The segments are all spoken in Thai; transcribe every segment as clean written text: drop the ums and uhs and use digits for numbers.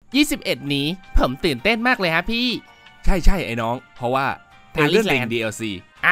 21นี้ผมตื่นเต้นมากเลยฮะพี่ใช่ไอ้น้องเพราะว่าเทรลเลอร์ลิง DLC อะ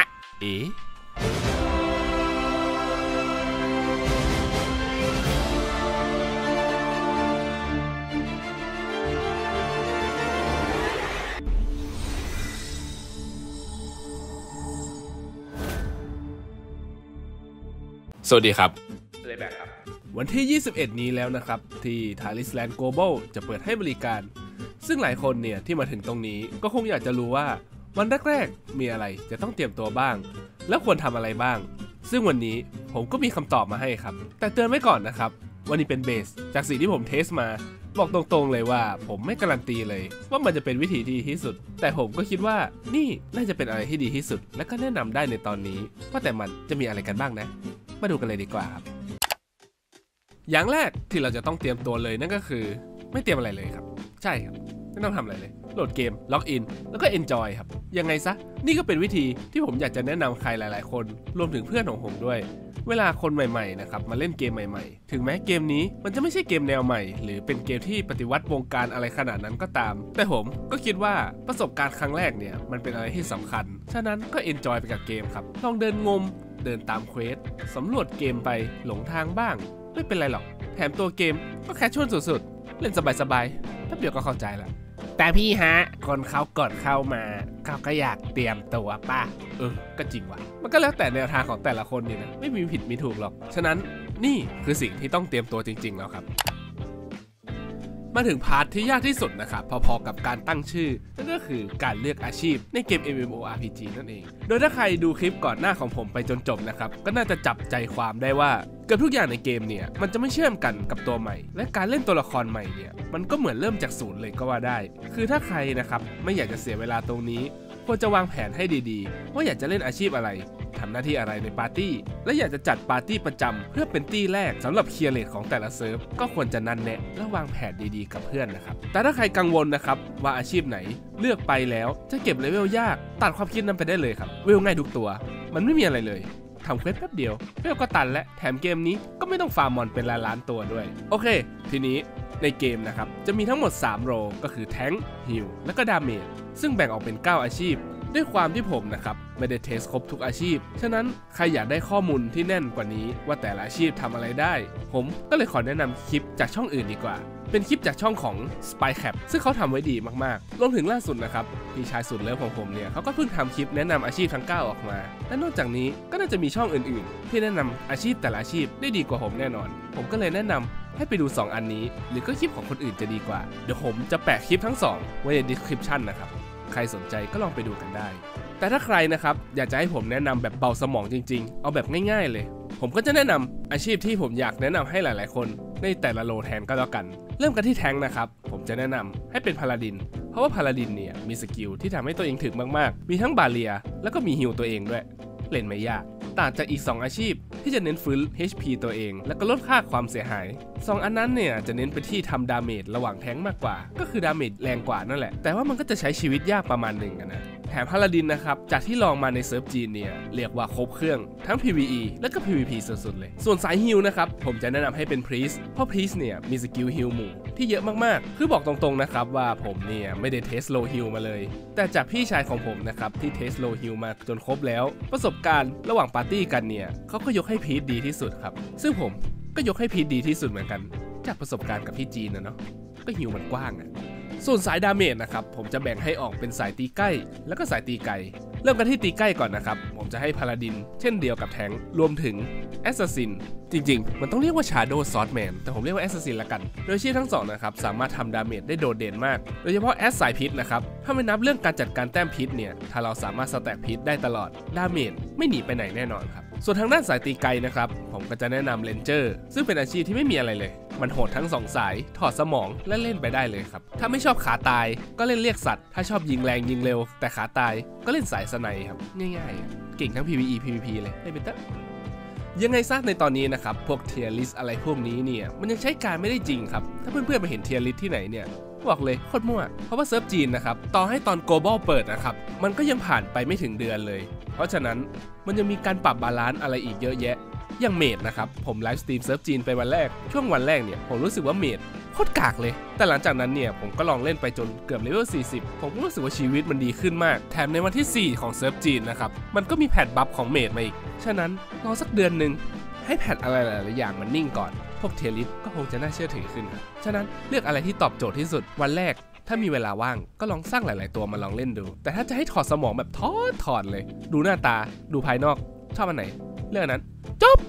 สวัสดีครับเลยแบบครับวันที่21นี้แล้วนะครับที่ Thailand Global จะเปิดให้บริการซึ่งหลายคนเนี่ยที่มาถึงตรงนี้ก็คงอยากจะรู้ว่าวันแรกๆมีอะไรจะต้องเตรียมตัวบ้างแล้วควรทำอะไรบ้างซึ่งวันนี้ผมก็มีคำตอบมาให้ครับแต่เตือนไว้ก่อนนะครับวันนี้เป็นเบสจากสิ่งที่ผมเทสมาบอกตรงๆเลยว่าผมไม่การันตีเลยว่ามันจะเป็นวิธีที่ดีที่สุดแต่ผมก็คิดว่านี่น่าจะเป็นอะไรที่ดีที่สุดและก็แนะนำได้ในตอนนี้ว่าแต่มันจะมีอะไรกันบ้างนะมาดูกันเลยดีกว่าครับอย่างแรกที่เราจะต้องเตรียมตัวเลยนั่นก็คือไม่เตรียมอะไรเลยครับใช่ครับไม่ต้องทำอะไรเลยโหลดเกมล็อกอินแล้วก็ enjoy ครับยังไงซะนี่ก็เป็นวิธีที่ผมอยากจะแนะนำใครหลายๆคนรวมถึงเพื่อนของผมด้วยเวลาคนใหม่ๆนะครับมาเล่นเกมใหม่ๆถึงแม้เกมนี้มันจะไม่ใช่เกมแนวใหม่หรือเป็นเกมที่ปฏิวัติวงการอะไรขนาดนั้นก็ตามแต่ผมก็คิดว่าประสบการณ์ครั้งแรกเนี่ยมันเป็นอะไรที่สำคัญฉะนั้นก็ enjoy ไปกับเกมครับลองเดินงมเดินตามเควสสำรวจเกมไปหลงทางบ้างไม่เป็นไรหรอกแถมตัวเกมก็แคชชวลสุดๆเล่นสบายๆแป๊บเดียวก็เข้าใจละแต่พี่ฮะคนเขากดเข้ามาเขาก็อยากเตรียมตัวป่ะก็จริงว่ะมันก็แล้วแต่แนวทางของแต่ละคนนี่นะไม่มีผิดมีถูกหรอกฉะนั้นนี่คือสิ่งที่ต้องเตรียมตัวจริงๆแล้วครับมาถึงพาร์ทที่ยากที่สุดนะครับพอๆกับการตั้งชื่อนั่นก็คือการเลือกอาชีพในเกม MMORPG นั่นเองโดยถ้าใครดูคลิปก่อนหน้าของผมไปจนจบนะครับก็น่าจะจับใจความได้ว่าเกือบทุกอย่างในเกมเนี่ยมันจะไม่เชื่อมกันกับตัวใหม่และการเล่นตัวละครใหม่เนี่ยมันก็เหมือนเริ่มจากศูนย์เลยก็ว่าได้คือถ้าใครนะครับไม่อยากจะเสียเวลาตรงนี้ควรจะวางแผนให้ดีๆว่าอยากจะเล่นอาชีพอะไรทำหน้าที่อะไรในปาร์ตี้และอยากจะจัดปาร์ตี้ประจำเพื่อเป็นตี้แรกสำหรับเคลียร์เรทของแต่ละเซิร์ฟก็ควรจะนันแนะและวางแผนดีๆกับเพื่อนนะครับแต่ถ้าใครกังวลนะครับว่าอาชีพไหนเลือกไปแล้วจะเก็บเลเวลยากตัดความคิดนั้นไปได้เลยครับเวลง่ายทุกตัวมันไม่มีอะไรเลยทำเควสแป๊บเดียวเวลก็ตันและแถมเกมนี้ก็ไม่ต้องฟาร์มมอนเป็นล้านๆตัวด้วยโอเคทีนี้ในเกมนะครับจะมีทั้งหมด3โรก็คือแทงค์ฮีลและก็ดาเมจซึ่งแบ่งออกเป็น9อาชีพด้วยความที่ผมนะครับไม่ได้เทสครบทุกอาชีพฉะนั้นใครอยากได้ข้อมูลที่แน่นกว่านี้ว่าแต่ละอาชีพทำอะไรได้ผมก็เลยขอแนะนำคลิปจากช่องอื่นดีกว่าเป็นคลิปจากช่องของ Spycap ซึ่งเขาทำไว้ดีมากๆรวมถึงล่าสุดนะครับพี่ชายสุดเลิฟของผมเนี่ยเขาก็เพิ่งทำคลิปแนะนำอาชีพทั้ง9ออกมาและนอกจากนี้ก็น่าจะมีช่องอื่นๆที่แนะนำอาชีพแต่ละอาชีพได้ดีกว่าผมแน่นอนผมก็เลยแนะนำให้ไปดู2อันนี้หรือก็คลิปของคนอื่นจะดีกว่าเดี๋ยวผมจะแปะคลิปทั้ง2ไว้ใน description นะครับใครสนใจก็ลองไปดูกันได้แต่ถ้าใครนะครับอยากจะให้ผมแนะนำแบบเบาสมองจริงๆเอาแบบง่ายๆเลยผมก็จะแนะนำอาชีพที่ผมอยากแนะนำให้หลายๆคนในแต่ละโลแทนก็แล้วกันเริ่มกันที่แทงค์นะครับผมจะแนะนำให้เป็นพาลาดินเพราะว่าพาลาดินเนี่ยมีสกิลที่ทำให้ตัวเองถึงมากๆมีทั้งบาเรียแล้วก็มีฮีลตัวเองด้วยเล่นไม่ยากต่างจากอีก2อาชีพที่จะเน้นฟื้น HP ตัวเองแล้วก็ลดค่าความเสียหาย2อันนั้นเนี่ยจะเน้นไปที่ทำดาเมจระหว่างแทงค์มากกว่าก็คือดาเมจแรงกว่านั่นแหละแต่ว่ามันก็จะใช้ชีวิตยากประมาณหนึ่งนะแถมพาลาดินนะครับจากที่ลองมาในเซิร์ฟจีนเนี่ยเรียกว่าครบเครื่องทั้ง PVE และก็ PVP สุดๆเลยส่วนสายฮีลนะครับผมจะแนะนำให้เป็นพรีสเพราะพรีสเนี่ยมีสกิลฮีลหมู่ที่เยอะมากๆคือบอกตรงๆนะครับว่าผมเนี่ยไม่ได้เทสโลฮีลมาเลยแต่จากพี่ชายของผมนะครับที่เทสโลฮีลมาจนครบแล้วประสบการณ์ระหว่างปาร์ตี้กันเนี่ยเขาก็ยกให้พีทดีที่สุดครับซึ่งผมก็ยกให้พีทดีที่สุดเหมือนกันจากประสบการณ์กับพี่จีนนะเนาะก็ฮีลมันกว้างอะส่วนสายดาเมจนะครับผมจะแบ่งให้ออกเป็นสายตีใกล้แล้วก็สายตีไกลเริ่มกันที่ตีใกล้ก่อนนะครับผมจะให้พาลาดินเช่นเดียวกับแทงค์รวมถึงแอสซัสซินจริงๆมันต้องเรียกว่า Shadow Swordman แต่ผมเรียกว่าแอสซัสซินละกันโดยอาชีพทั้ง2นะครับสามารถทำดาเมจได้โดดเด่นมากโดยเฉพาะแอสสายพิษนะครับถ้าไม่นับเรื่องการจัดการแต้มพิษเนี่ยถ้าเราสามารถสแต็กพิษได้ตลอดดาเมจไม่หนีไปไหนแน่นอนครับส่วนทางด้านสายตีไกลนะครับผมก็จะแนะนำเลนเจอร์ซึ่งเป็นอาชีพที่ไม่มีอะไรเลยมันโหดทั้ง2สายถอดสมองและเล่นไปได้เลยครับถ้าไม่ชอบขาตายก็เล่นเรียกสัตว์ถ้าชอบยิงแรงยิงเร็วแต่ขาตายก็เล่นสายสไนครับง่ายๆเก่งทั้ง PVE PVP เลยได้เป็นต้นยังไงซะในตอนนี้นะครับพวกเทียร์ลิสอะไรพวกนี้เนี่ยมันยังใช้การไม่ได้จริงครับถ้าเพื่อนๆไปเห็นเทียร์ลิสที่ไหนเนี่ยบอกเลยโคตรมั่วเพราะว่าเซิร์ฟจีนนะครับต่อให้ตอน global เปิดนะครับมันก็ยังผ่านไปไม่ถึงเดือนเลยเพราะฉะนั้นมันยังมีการปรับบาลานซ์อะไรอีกเยอะแยะอย่างเมดนะครับผมไลฟ์สตรีมเซิร์ฟจีนไปวันแรกช่วงวันแรกเนี่ยผมรู้สึกว่าเมดโโคตรกากเลยแต่หลังจากนั้นเนี่ยผมก็ลองเล่นไปจนเกือบเลเวล40ผมก็รู้สึกว่าชีวิตมันดีขึ้นมากแถมในวันที่4ของเซิร์ฟจีนนะครับมันก็มีแพทบัฟของเมดมาอีกฉะนั้นรอสักเดือนนึงให้แพทอะไรหลายๆอย่างมันนิ่งก่อนพวกเทียริสก็คงจะน่าเชื่อถือขึ้นครับฉะนั้นเลือกอะไรที่ตอบโจทย์ที่สุดวันแรกถ้ามีเวลาว่างก็ลองสร้างหลายๆตัวมาลองเล่นดูแต่ถ้าจะให้ถอดสมองแบบถอดเลยดูหน้าตาดูภายนอกชอบอันไหนเลือกอันนั้นจบ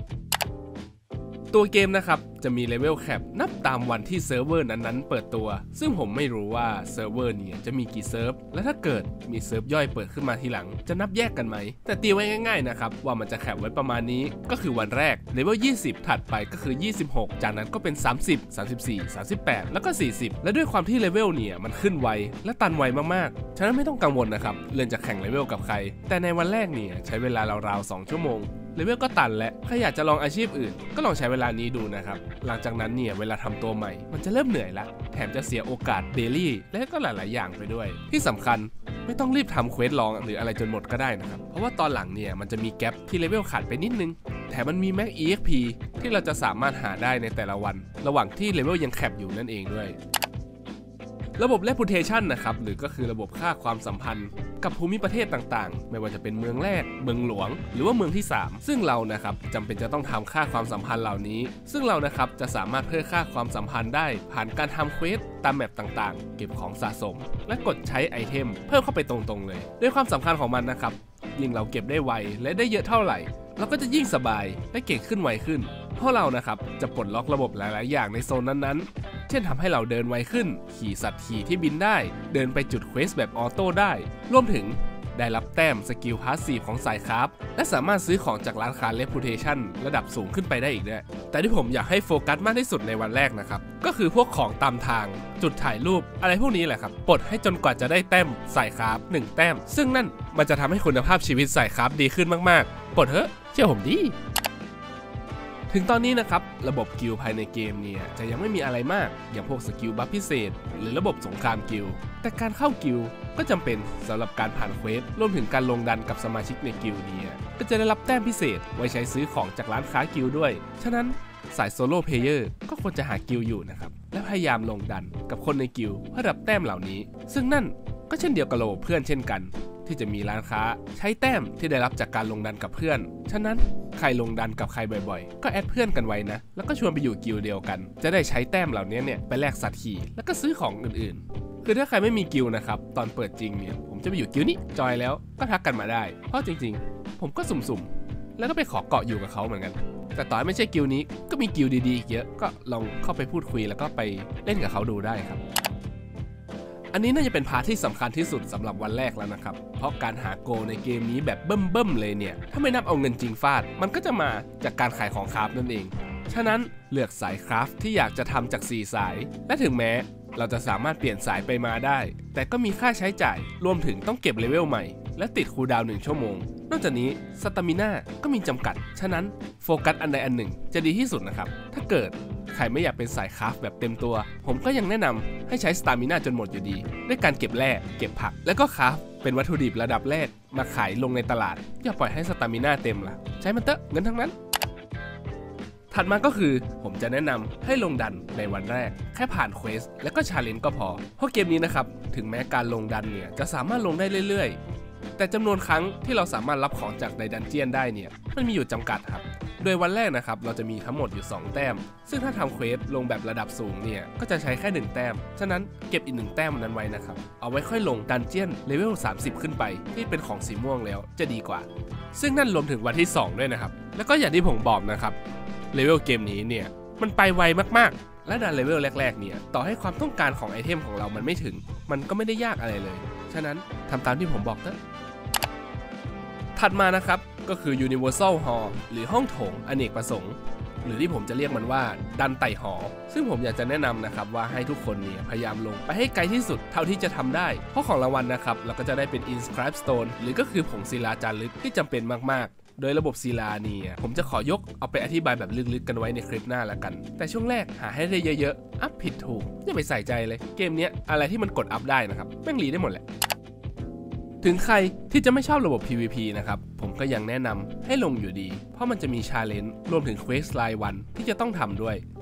ตัวเกมนะครับจะมีเลเวลแคปนับตามวันที่เซิร์ฟเวอร์นั้นๆเปิดตัวซึ่งผมไม่รู้ว่าเซิร์ฟเวอร์เนี่ยจะมีกี่เซิร์ฟและถ้าเกิดมีเซิร์ฟย่อยเปิดขึ้นมาทีหลังจะนับแยกกันไหมแต่ตีไว้ง่ายๆนะครับว่ามันจะแคปไว้ประมาณนี้ก็คือวันแรกเลเวล20ถัดไปก็คือ26จากนั้นก็เป็น30 34 38แล้วก็40และด้วยความที่เลเวลเนี่ยมันขึ้นไวและตันไวมากๆฉะนั้นไม่ต้องกังวลนะครับเรื่องจะแข่งเลเวลกับใครแต่ในวันแรกเนี่ยใช้เวลาราวๆ2 ชั่วโมงเลเวลก็ตันและใครอยากจะลองอาชีพอื่นก็ลองใช้เวลานี้ดูนะครับหลังจากนั้นเนี่ยเวลาทำตัวใหม่มันจะเริ่มเหนื่อยละแถมจะเสียโอกาสเดลี่และก็หลายๆอย่างไปด้วยที่สำคัญไม่ต้องรีบทำเควสลองหรืออะไรจนหมดก็ได้นะครับเพราะว่าตอนหลังเนี่ยมันจะมีแกปที่เลเวลขาดไปนิดนึงแถมมันมีแม็ก EXP ที่เราจะสามารถหาได้ในแต่ละวันระหว่างที่เลเวลยังแคปอยู่นั่นเองด้วยระบบ Reputation นะครับหรือก็คือระบบค่าความสัมพันธ์กับภูมิประเทศต่างๆไม่ว่าจะเป็นเมืองแรกเมืองหลวงหรือว่าเมืองที่3ซึ่งเรานะครับจำเป็นจะต้องทำค่าความสัมพันธ์เหล่านี้ซึ่งเรานะครับจะสามารถเพิ่มค่าความสัมพันธ์ได้ผ่านการทำเควสตามแมปต่างๆเก็บของสะสมและกดใช้ไอเทมเพิ่มเข้าไปตรงๆเลยด้วยความสำคัญของมันนะครับยิ่งเราเก็บได้ไวและได้เยอะเท่าไหร่เราก็จะยิ่งสบายและเก่งขึ้นไวขึ้นเพราะเรานะครับจะปลดล็อกระบบหลายๆอย่างในโซนนั้นๆเช่นทำให้เราเดินไวขึ้นขี่สัตว์ขี่ที่บินได้เดินไปจุดเควสแบบออโต้ได้รวมถึงได้รับแต้มสกิลพาสซีฟของสายคราฟและสามารถซื้อของจากร้านค้า Reputation ระดับสูงขึ้นไปได้อีกด้วยแต่ที่ผมอยากให้โฟกัสมากที่สุดในวันแรกนะครับก็คือพวกของตามทางจุดถ่ายรูปอะไรพวกนี้แหละครับปลดให้จนกว่าจะได้แต้มสายคราฟ1แต้มซึ่งนั่นมันจะทำให้คุณภาพชีวิตสายคราฟดีขึ้นมากๆปลดเถอะเชื่อผมดิถึงตอนนี้นะครับระบบกิลภายในเกมเนี่ยจะยังไม่มีอะไรมากอย่างพวกสกิลบัฟพิเศษหรือระบบสงครามกิลแต่การเข้ากิลก็จำเป็นสำหรับการผ่านเควสรวมถึงการลงดันกับสมาชิกในกิลเนี่ยก็จะได้รับแต้มพิเศษไว้ใช้ซื้อของจากร้านค้ากิลด้วยฉะนั้นสายโซโล่เพลเยอร์ก็ควรจะหากิลอยู่นะครับและพยายามลงดันกับคนในกิลเพื่อรับแต้มเหล่านี้ซึ่งนั่นก็เช่นเดียวกับระบบเพื่อนเช่นกันที่จะมีร้านค้าใช้แต้มที่ได้รับจากการลงดันกับเพื่อนฉะนั้นใครลงดันกับใครบ่อยๆก็แอดเพื่อนกันไว้นะแล้วก็ชวนไปอยู่กิลด์เดียวกันจะได้ใช้แต้มเหล่านี้เนี่ยไปแลกสัตว์ขี่แล้วก็ซื้อของอื่นๆคือถ้าใครไม่มีกิลด์นะครับตอนเปิดจริงเนี่ยผมจะไปอยู่กิลด์นี้จอยแล้วก็ทักกันมาได้เพราะจริงๆผมก็สุ่มๆแล้วก็ไปขอเกาะอยู่กับเขาเหมือนกันแต่ต่อให้ไม่ใช่กิลด์นี้ก็มีกิลด์ดีๆอีกเยอะก็ลองเข้าไปพูดคุยแล้วก็ไปเล่นกับเขาดูได้ครับอันนี้น่าจะเป็นพาร์ทที่สำคัญที่สุดสำหรับวันแรกแล้วนะครับเพราะการหาโกลในเกมนี้แบบเบิ่มๆเลยเนี่ยถ้าไม่นับเอาเงินจริงฟาดมันก็จะมาจากการขายของคราฟนั่นเองฉะนั้นเลือกสายคราฟที่อยากจะทำจาก4สายและถึงแม้เราจะสามารถเปลี่ยนสายไปมาได้แต่ก็มีค่าใช้จ่ายรวมถึงต้องเก็บเลเวลใหม่และติดคูลดาวน์1 ชั่วโมงนอกจากนี้สตามิน่าก็มีจำกัดฉะนั้นโฟกัสอันใดอันหนึ่งจะดีที่สุดนะครับถ้าเกิดใครไม่อยากเป็นสายคราฟแบบเต็มตัวผมก็ยังแนะนำให้ใช้สตามิน่าจนหมดอยู่ดีด้วยการเก็บแร่เก็บผักแล้วก็คราฟเป็นวัตถุดิบระดับแรกมาขายลงในตลาดอย่าปล่อยให้สตามิน่าเต็มล่ะใช้มันเถอะเงินทั้งนั้นถัดมาก็คือผมจะแนะนำให้ลงดันในวันแรกแค่ผ่านเควสแล้วก็ชาเลนจ์ก็พอเพราะเกมนี้นะครับถึงแม้การลงดันเนี่ยจะสามารถลงได้เรื่อยๆแต่จำนวนครั้งที่เราสามารถรับของจากในดันเจียนได้เนี่ยมันมีอยู่จำกัดครับโดยวันแรกนะครับเราจะมีทั้งหมดอยู่2แต้มซึ่งถ้าทำเควสลงแบบระดับสูงเนี่ยก็จะใช้แค่1แต้มฉะนั้นเก็บอีก1แต้มนั้นไว้นะครับเอาไว้ค่อยลงดันเจียนเลเวล30ขึ้นไปที่เป็นของสีม่วงแล้วจะดีกว่าซึ่งนั่นรวมถึงวันที่2ด้วยนะครับแล้วก็อย่างที่ผมบอกนะครับเลเวลเกมนี้เนี่ยมันไปไวมากๆและดันเลเวลแรกๆเนี่ยต่อให้ความต้องการของไอเทมของเรามันไม่ถึงมันก็ไม่ได้ยากอะไรเลยฉะนั้นทำตามที่ผมบอกเถอะถัดมานะครับก็คือ Universal Hall หรือห้องโถงอเนกประสงค์หรือที่ผมจะเรียกมันว่าดันไต่หอซึ่งผมอยากจะแนะนำนะครับว่าให้ทุกคนเนี่ยพยายามลงไปให้ไกลที่สุดเท่าที่จะทำได้เพราะของรางวัลนะครับเราก็จะได้เป็น Inscribe Stone หรือก็คือผงศิลาจารึกที่จำเป็นมากๆโดยระบบศิลาเนี่ยผมจะขอยกเอาไปอธิบายแบบลึกๆกันไว้ในคลิปหน้าละกันแต่ช่วงแรกหาให้ได้เยอะๆอัพผิดถูกอย่าไปใส่ใจเลยเกมนี้อะไรที่มันกดอัพได้นะครับแม่งรีได้หมดแหละถึงใครที่จะไม่ชอบระบบ PVP นะครับผมก็ยังแนะนำให้ลงอยู่ดีเพราะมันจะมี Challenge รวมถึง Quest รายวันที่จะต้องทำด้วย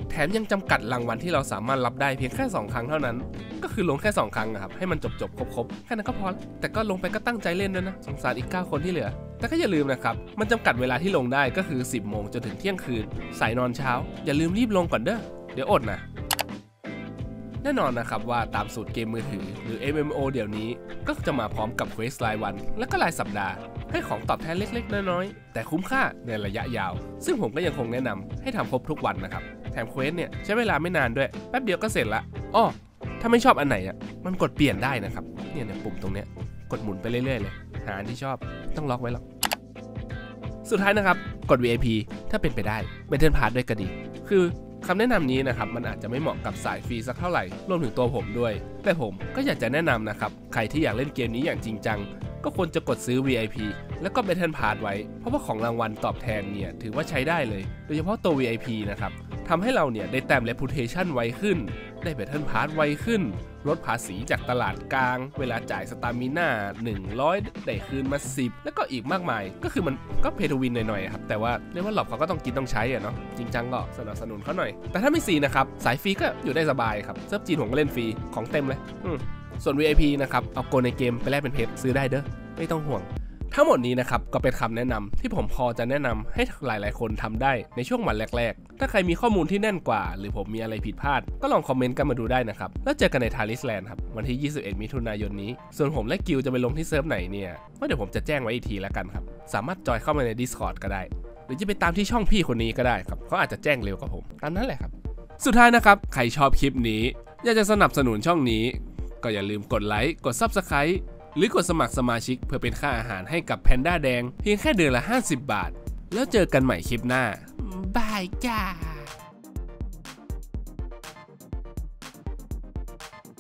แถมยังจำกัดรางวัลที่เราสามารถรับได้เพียงแค่2ครั้งเท่านั้นก็คือลงแค่2ครั้งครับให้มันจบครบแค่นั้นก็พอแล้วแต่ก็ลงไปก็ตั้งใจเล่นด้วยนะสงสารอีก9คนที่เหลือแต่ก็อย่าลืมนะครับมันจำกัดเวลาที่ลงได้ก็คือ10 โมงจนถึงเที่ยงคืนสายนอนเช้าอย่าลืมรีบลงก่อนเด้อเดี๋ยวอดนะแน่นอนนะครับว่าตามสูตรเกมมือถือหรือ MMO เดี๋ยวนี้ก็จะมาพร้อมกับเควสรายวันและก็รายสัปดาห์ให้ของตอบแทนเล็กๆน้อยๆแต่คุ้มค่าในระยะยาวซึ่งผมก็ยังคงแนะนำให้ทำครบทุกวันนะครับแถมเควสเนี่ยใช้เวลาไม่นานด้วยแป๊บเดียวก็เสร็จละอ้อถ้าไม่ชอบอันไหนอ่ะมันกดเปลี่ยนได้นะครับเนี่ยปุ่มตรงเนี้ยกดหมุนไปเรื่อยๆเลยหาอันที่ชอบต้องล็อกไว้หรอกสุดท้ายนะครับกด VIP ถ้าเป็นไปได้Battle Passด้วยก็ดีคือคำแนะนำนี้นะครับมันอาจจะไม่เหมาะกับสายฟรีสักเท่าไหร่รวมถึงตัวผมด้วยแต่ผมก็อยากจะแนะนำนะครับใครที่อยากเล่นเกมนี้อย่างจริงจังก็ควรจะกดซื้อ VIP แล้วก็ Battle Pass ไว้เพราะว่าของรางวัลตอบแทนเนี่ยถือว่าใช้ได้เลยโดยเฉพาะตัว VIP นะครับทำให้เราเนี่ยได้แต้ม Reputation ไวขึ้นได้ Battle Pass ไวขึ้นลดภาษีจากตลาดกลางเวลาจ่ายสตามิน่า100ได้คืนมา10แล้วก็อีกมากมายก็คือมันก็เพย์ทูวินหน่อยๆครับแต่ว่าเรียกว่าหลบเขาก็ต้องกินต้องใช้อะเนาะจริงจังก็สนับสนุนเขาหน่อยแต่ถ้าไม่ซีนะครับสายฟรีก็อยู่ได้สบายครับเซิร์ฟจีนผมก็เล่นฟรีของเต็มเลยส่วน VIP นะครับเอาโกในเกมไปแลกเป็นเพชรซื้อได้เด้อไม่ต้องห่วงทั้งหมดนี้นะครับก็เป็นคำแนะนำที่ผมพอจะแนะนำให้หลายๆคนทำได้ในช่วงวันแรกๆถ้าใครมีข้อมูลที่แน่นกว่าหรือผมมีอะไรผิดพลาดก็ลองคอมเมนต์กันมาดูได้นะครับแล้วเจอกันในทาริสแลนด์ครับวันที่21 มิถุนายนนี้ส่วนผมและกิวจะไปลงที่เซิร์ฟไหนเนี่ยว่าเดี๋ยวผมจะแจ้งไว้อีกทีแล้วกันครับสามารถจอยเข้ามาใน Discord ก็ได้หรือจะไปตามที่ช่องพี่คนนี้ก็ได้ครับเขาอาจจะแจ้งเร็วกว่าผมตามนั้นแหละครับสุดท้ายนะครับใครชอบคลิปนี้อยากจะสนับสนุนช่องนี้ก็อย่าลืมกดไลค์กด Subscribeหรือกดสมัครสมาชิกเพื่อเป็นค่าอาหารให้กับแพนด้าแดงเพียงแค่เดือนละ50 บาทแล้วเจอกันใหม่คลิปหน้าบายจ้า